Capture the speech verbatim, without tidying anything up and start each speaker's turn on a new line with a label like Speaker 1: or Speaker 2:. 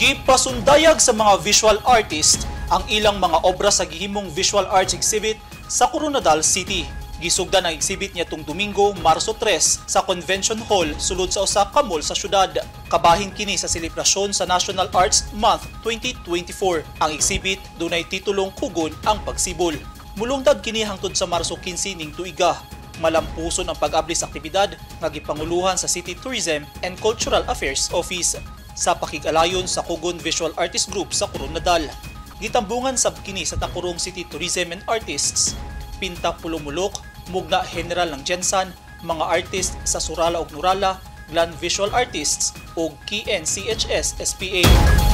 Speaker 1: Gipasundayag sa mga visual artist ang ilang mga obra sa gihimong visual arts exhibit sa Coronadal City. Gisugdan ang exhibit niya tung Domingo, Marso tres sa Convention Hall sulod sa usa ka mall sa syudad. Kabahin kini sa selebrasyon sa National Arts Month twenty twenty-four. Ang exhibit dunay titulong Kugon ang Pagsibol. Mulungtad kini hangtod sa Marso quince ning tuiga. Malampuson ang pag-abli sa aktibidad nga gipanguluhan sa City Tourism and Cultural Affairs Office sa pakig-alayon sa Kugon Visual Artist Group sa Coronadal. Gitambungan sab kini sa Takurong City Tourism and Artists, Pinta Pulumulok, Mugna General ng Gensan, mga artist sa Surala ug Nurala, Glan Visual Artists ug K N C H S S P A.